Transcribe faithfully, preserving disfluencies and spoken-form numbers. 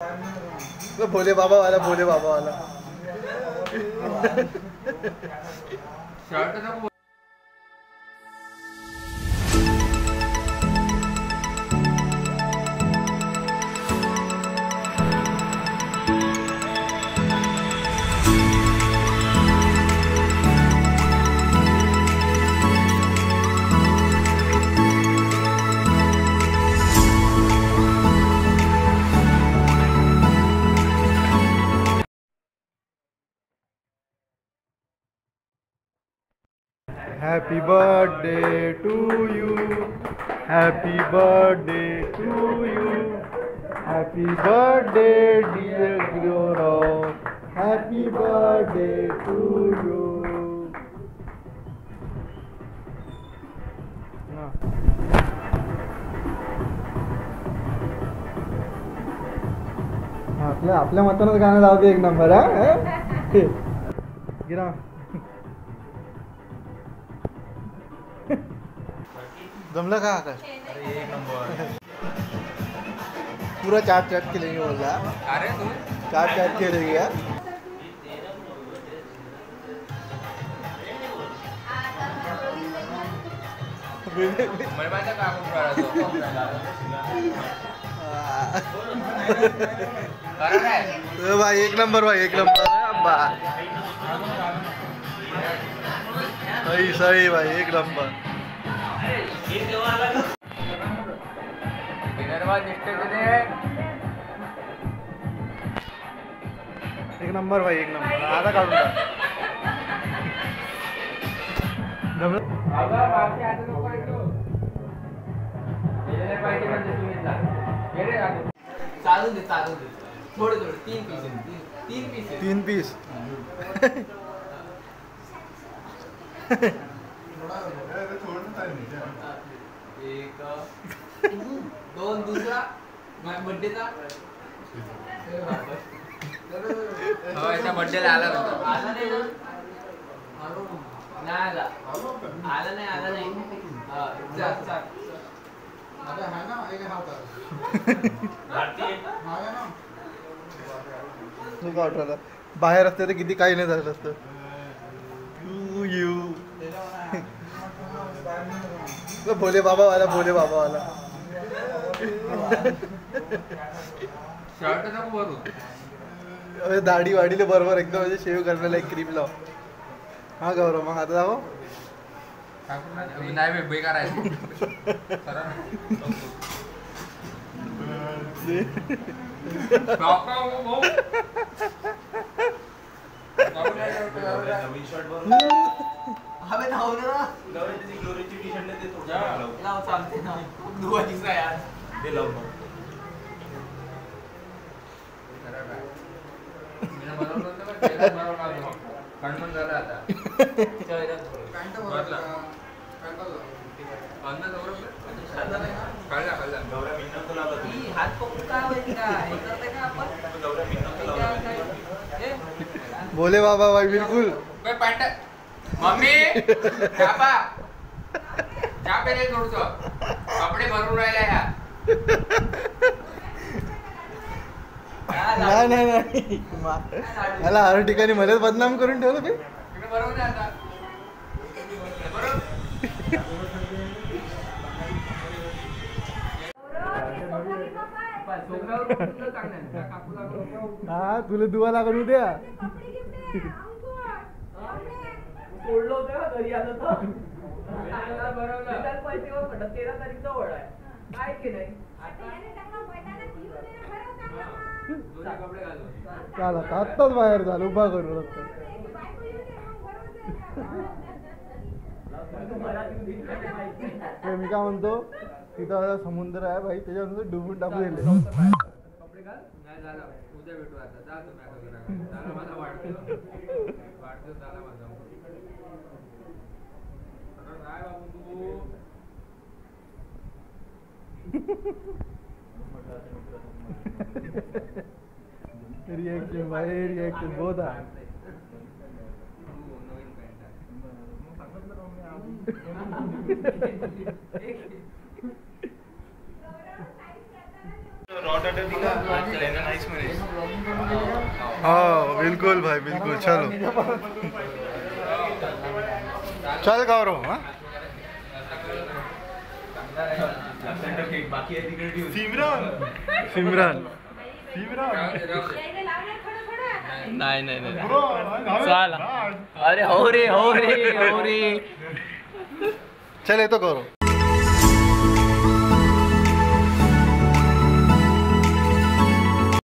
तो भोले बाबा वाला भोले बाबा वाला shirt Happy birthday to you. Happy birthday to you. Happy birthday dear Gaurav. Happy birthday to you. आपल्या आपल्या मतानच गाणं लावते एक नंबर हा गिरा जमलं का आकाश? अरे एक नंबर पूरा चाट चाट के लेंगे बोला। अरे तू चाट चाट के लेंगे यार। तो भाई एक नंबर भाई एक नंबर सही सही भाई एक नंबर। एक नंबर भाई एक नंबर आधा काढून चालू दे चालू दे थोडे थोडे तीन पीस तीन पीस तीन पीस एक दोन दुसरा बर्थडेचा हो बर्थडेला आला आला नाही ना आला आला नाही आला नाही बाहेर असते तर किती काही नाही झालं असतं। टू यू तो भोले बाबा वाला भोले बाबा वाला शर्ट नको भरू अरे दाढी वाढीले बरोबर एकदम म्हणजे शेव करण्याला एक क्रीम लाव। हा गौरव मग आता जाऊ नाही बेकार आहे हवे धाव ना गवळ्याची ग्लोरीची टी शर्ट ते थोडं लाव चालते ना दुवा दिसला यार ते लाव मग मेरा बरोबर होतं का तेरा बरोबर आलो कंट्रोल झाला आता चेहरा पॅन्ट बदला पॅन्ट बदला अंदर बरोबर साधा नाही ना काढला काढला गवळ्या मिनिट तो लावला ही हात पकडू का होईल का हे करते का आपण गवळ्या मिनिट तो लावला ए भोले बाबा भाई बिल्कुल बे पॅन्ट मम्मी चापा चापे रे थोडसं कपडे भरून राहिले ह्या नाही नाही नाही मला हर ठिकाणी मध्येच बदनाम करून ठेवलं बे बरोबर आहे आता बरोबर हा तुला दुवा लागून उद्या सोडलं होतं का घरी आलं तर बरोबर पैसे पडत तेरा तारीख जवळ आहे काय की नाही कपडे घालून चाल आता आत्ताच बाहेर झालं उभा करू लागतो मी काय म्हणतो तिथं समुद्र आहे भाई त्याच्यानंतर डुबून टाकू दिले कपडे घाल नाही झाला उद्या भेटू आता जा तुम्ही झाला माझा वाढतो वाढतो झाला माझा काय बाबू तू रिएक्शन भाई रिएक्शन बहुत आहे हाँ बिल्कुल भाई बिल्कुल, चलो चल गौरव। हाँ सिमरन सिमरन नाही नाही नाही चला, अरे हो रे हो रे हो रे, चल ये तो गौरव।